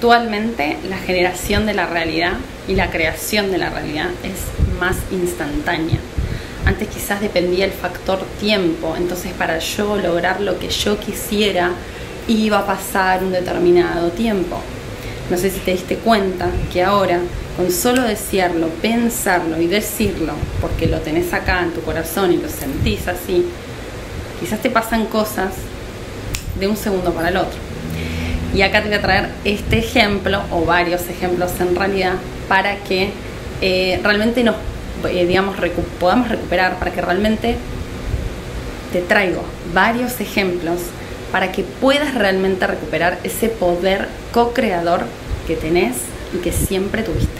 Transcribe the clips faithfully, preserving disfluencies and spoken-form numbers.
actualmente la generación de la realidad y la creación de la realidad es más instantánea. Antes quizás dependía el factor tiempo, entonces para yo lograr lo que yo quisiera iba a pasar un determinado tiempo. No sé si te diste cuenta que ahora, con solo desearlo, pensarlo y decirlo, porque lo tenés acá en tu corazón y lo sentís así, quizás te pasan cosas de un segundo para el otro. Y acá te voy a traer este ejemplo, o varios ejemplos en realidad, para que eh, realmente nos, eh, digamos, recu podamos recuperar, para que realmente te traigo varios ejemplos para que puedas realmente recuperar ese poder co-creador que tenés y que siempre tuviste.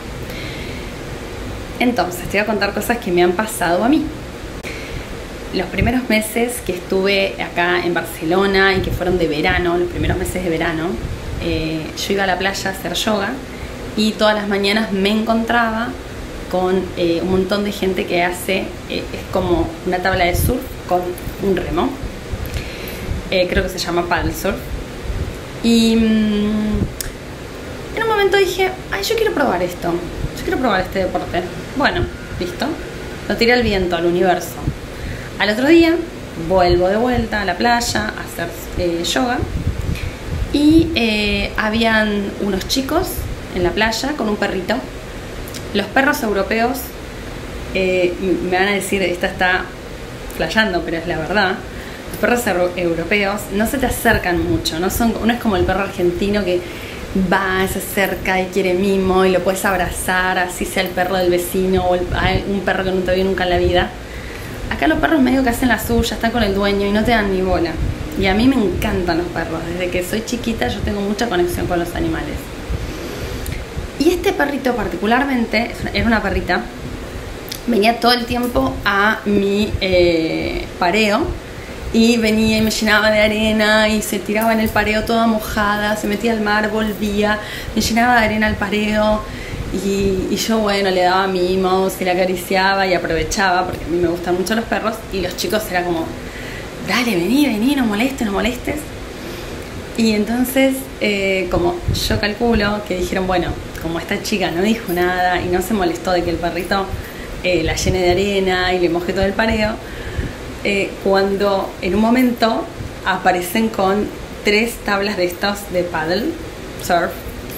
Entonces, te voy a contar cosas que me han pasado a mí. Los primeros meses que estuve acá en Barcelona y que fueron de verano, los primeros meses de verano, eh, yo iba a la playa a hacer yoga y todas las mañanas me encontraba con eh, un montón de gente que hace, eh, es como una tabla de surf con un remo. Eh, creo que se llama paddle surf. Y mmm, en un momento dije, ay, yo quiero probar esto, yo quiero probar este deporte. Bueno, listo, lo tiré al viento, al universo. Al otro día vuelvo de vuelta a la playa a hacer eh, yoga y eh, habían unos chicos en la playa con un perrito. Los perros europeos, eh, me van a decir, esta está flasheando, pero es la verdad. Los perros europeos no se te acercan mucho, no, son, no es como el perro argentino que va, se acerca y quiere mimo y lo puedes abrazar, así sea el perro del vecino o el, un perro que no te vio nunca en la vida. Acá los perros medio que hacen la suya, están con el dueño y no te dan ni bola. Y a mí me encantan los perros, desde que soy chiquita yo tengo mucha conexión con los animales. Y este perrito particularmente, era una perrita, venía todo el tiempo a mi eh, pareo y venía y me llenaba de arena y se tiraba en el pareo toda mojada, se metía al mar, volvía, me llenaba de arena al pareo y, y yo, bueno, le daba mimos y le acariciaba y aprovechaba porque a mí me gustan mucho los perros y los chicos era como, dale, vení, vení, no molestes, no molestes. Y entonces, eh, como yo calculo que dijeron, bueno, como esta chica no dijo nada y no se molestó de que el perrito eh, la llene de arena y le moje todo el pareo, eh, cuando en un momento aparecen con tres tablas de estos de paddle surf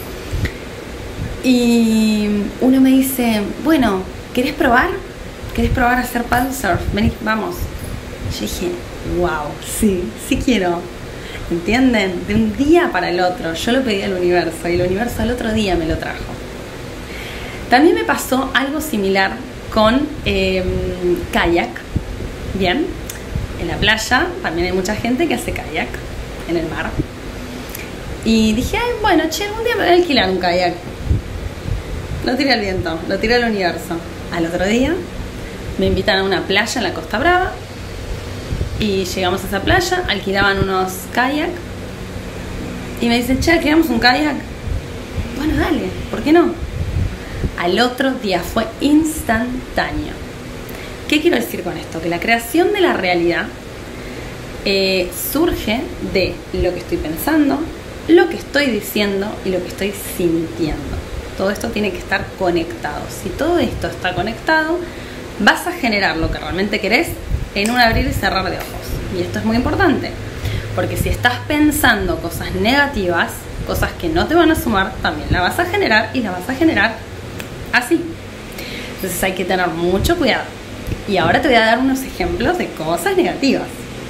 y uno me dice, bueno, ¿querés probar? ¿Querés probar a hacer paddle surf? Vení, vamos. Yo dije, wow, sí, sí quiero. ¿Entienden? De un día para el otro. Yo lo pedí al universo y el universo al otro día me lo trajo. También me pasó algo similar con eh, kayak. Bien, en la playa también hay mucha gente que hace kayak en el mar. Y dije, ay, bueno, che, algún día me voy a alquilar un kayak. Lo tiré al viento, lo tiré al universo. Al otro día me invitan a una playa en la Costa Brava. Y llegamos a esa playa, alquilaban unos kayak y me dicen, che, ¿alquilamos un kayak? Bueno, dale, ¿por qué no? Al otro día fue instantáneo. ¿Qué quiero decir con esto? Que la creación de la realidad eh, surge de lo que estoy pensando, lo que estoy diciendo y lo que estoy sintiendo. Todo esto tiene que estar conectado. Si todo esto está conectado, vas a generar lo que realmente querés en un abrir y cerrar de ojos. Y esto es muy importante, porque si estás pensando cosas negativas, cosas que no te van a sumar, también la vas a generar y la vas a generar así. Entonces hay que tener mucho cuidado. Y ahora te voy a dar unos ejemplos de cosas negativas.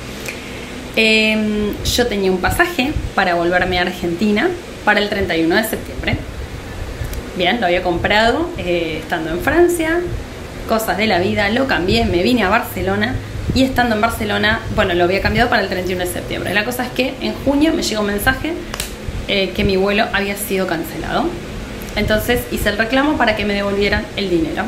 Eh, yo tenía un pasaje para volverme a Argentina para el treinta y uno de septiembre. Bien, lo había comprado eh, estando en Francia. Cosas de la vida, lo cambié, me vine a Barcelona y estando en Barcelona, bueno, lo había cambiado para el treinta y uno de septiembre. La cosa es que en junio me llegó un mensaje eh, que mi vuelo había sido cancelado. Entonces hice el reclamo para que me devolvieran el dinero.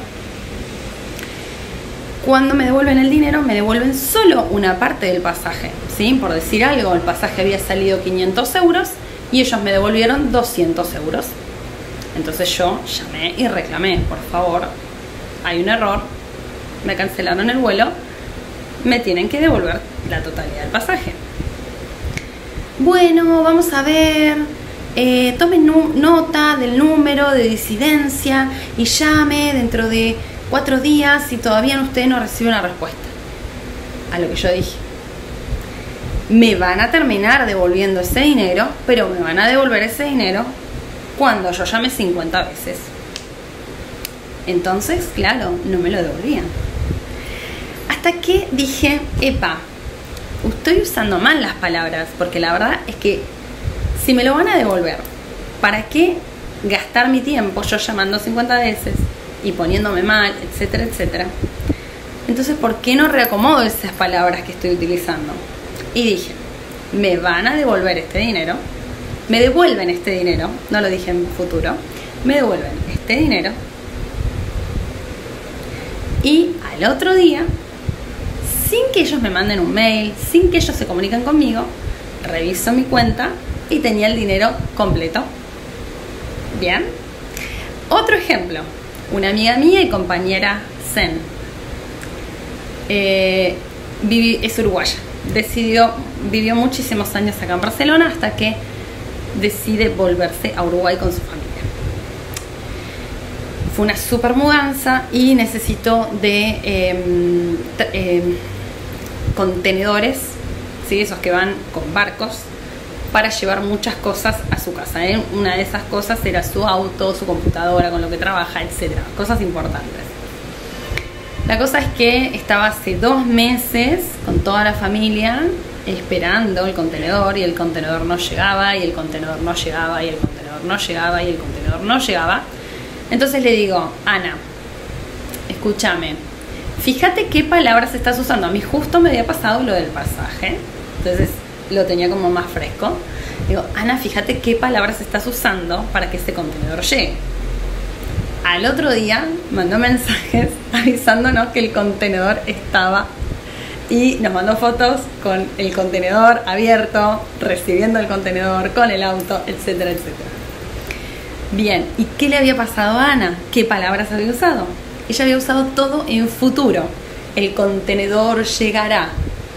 Cuando me devuelven el dinero, me devuelven solo una parte del pasaje, ¿sí? Por decir algo, el pasaje había salido quinientos euros y ellos me devolvieron doscientos euros. Entonces yo llamé y reclamé, por favor, hay un error, me cancelaron el vuelo, me tienen que devolver la totalidad del pasaje. Bueno, vamos a ver, eh, tome nota del número de disidencia y llame dentro de cuatro días si todavía usted no recibe una respuesta. A lo que yo dije, me van a terminar devolviendo ese dinero, pero me van a devolver ese dinero cuando yo llame cincuenta veces. Entonces, claro, no me lo devolvían. Hasta que dije, epa, estoy usando mal las palabras, porque la verdad es que si me lo van a devolver, ¿para qué gastar mi tiempo yo llamando cincuenta veces y poniéndome mal, etcétera, etcétera? Entonces, ¿por qué no reacomodo esas palabras que estoy utilizando? Y dije, me van a devolver este dinero, me devuelven este dinero, no lo dije en futuro, me devuelven este dinero, y al otro día, sin que ellos me manden un mail, sin que ellos se comuniquen conmigo, reviso mi cuenta y tenía el dinero completo. Bien. Otro ejemplo, una amiga mía y compañera Zen, eh, viví, es uruguaya, decidió, vivió muchísimos años acá en Barcelona hasta que decide volverse a Uruguay con su familia. Fue una super mudanza y necesitó de eh, eh, contenedores, ¿sí? Esos que van con barcos, para llevar muchas cosas a su casa, ¿eh? Una de esas cosas era su auto, su computadora con lo que trabaja, etcétera. Cosas importantes. La cosa es que estaba hace dos meses con toda la familia esperando el contenedor, y el contenedor no llegaba, y el contenedor no llegaba, y el contenedor no llegaba, y el contenedor no llegaba. Entonces le digo, Ana, escúchame, fíjate qué palabras estás usando. A mí justo me había pasado lo del pasaje, entonces lo tenía como más fresco. Digo, Ana, fíjate qué palabras estás usando para que este contenedor llegue. Al otro día mandó mensajes avisándonos que el contenedor estaba, y nos mandó fotos con el contenedor abierto, recibiendo el contenedor, con el auto, etcétera, etcétera. Bien, ¿y qué le había pasado a Ana? ¿Qué palabras había usado? Ella había usado todo en futuro. El contenedor llegará.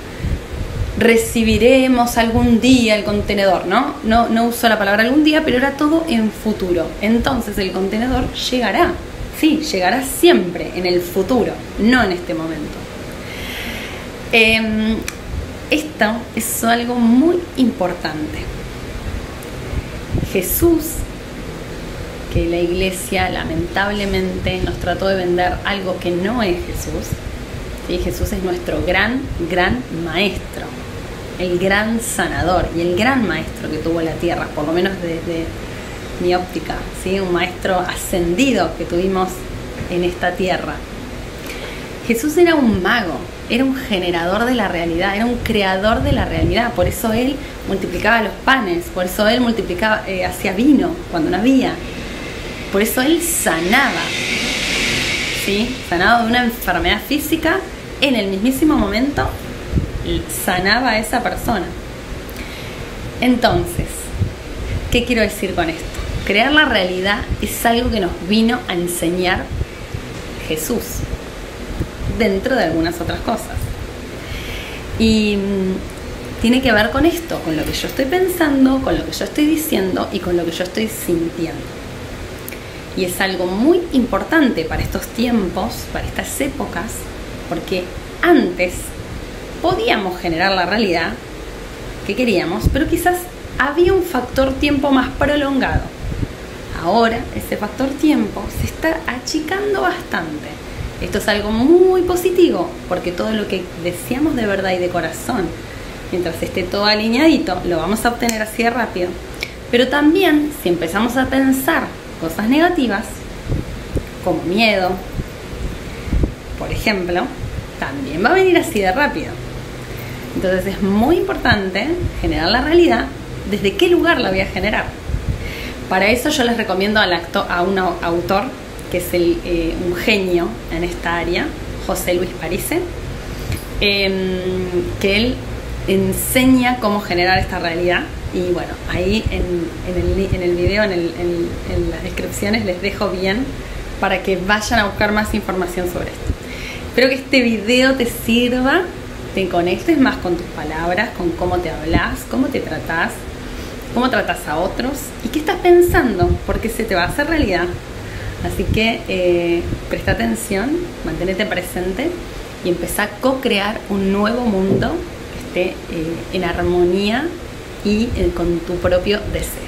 Recibiremos algún día el contenedor, ¿no? No, no usó la palabra algún día, pero era todo en futuro. Entonces el contenedor llegará. Sí, llegará siempre, en el futuro, no en este momento. Eh, esto es algo muy importante. Jesús, que la iglesia lamentablemente nos trató de vender algo que no es Jesús, ¿sí? Jesús es nuestro gran, gran maestro, el gran sanador y el gran maestro que tuvo la tierra, por lo menos desde mi óptica, ¿sí? Un maestro ascendido que tuvimos en esta tierra. Jesús era un mago, era un generador de la realidad, era un creador de la realidad. Por eso él multiplicaba los panes, por eso él multiplicaba, eh, hacía vino cuando no había. Por eso él sanaba, ¿sí? Sanaba de una enfermedad física, en el mismísimo momento sanaba a esa persona. Entonces, ¿qué quiero decir con esto? Crear la realidad es algo que nos vino a enseñar Jesús, dentro de algunas otras cosas. Y mmm, tiene que ver con esto, con lo que yo estoy pensando, con lo que yo estoy diciendo y con lo que yo estoy sintiendo. Y es algo muy importante para estos tiempos, para estas épocas, porque antes podíamos generar la realidad que queríamos, pero quizás había un factor tiempo más prolongado. Ahora ese factor tiempo se está achicando bastante. Esto es algo muy positivo, porque todo lo que deseamos de verdad y de corazón, mientras esté todo alineadito, lo vamos a obtener así de rápido. Pero también, si empezamos a pensar cosas negativas, como miedo, por ejemplo, también va a venir así de rápido. Entonces es muy importante generar la realidad. ¿Desde qué lugar la voy a generar? Para eso yo les recomiendo al acto, a un autor que es el, eh, un genio en esta área, José Luis Parise, eh, que él enseña cómo generar esta realidad. Y bueno, ahí en, en, el, en el video, en, el, en, en las descripciones les dejo bien para que vayan a buscar más información sobre esto. Espero que este video te sirva, te conectes más con tus palabras, con cómo te hablas, cómo te tratás, cómo tratas a otros y qué estás pensando, porque se te va a hacer realidad. Así que eh, presta atención, manténete presente y empezá a co-crear un nuevo mundo que esté eh, en armonía y eh, con tu propio deseo.